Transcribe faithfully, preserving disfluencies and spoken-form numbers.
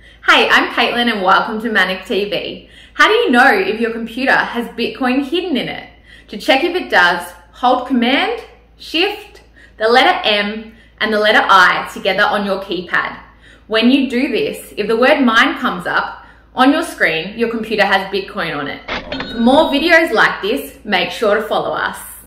Hey, I'm Caitlin and welcome to Manic T V. How do you know if your computer has Bitcoin hidden in it? To check if it does, hold Command, Shift, the letter M and the letter I together on your keypad. When you do this, if the word mine comes up on your screen, your computer has Bitcoin on it. For more videos like this, make sure to follow us.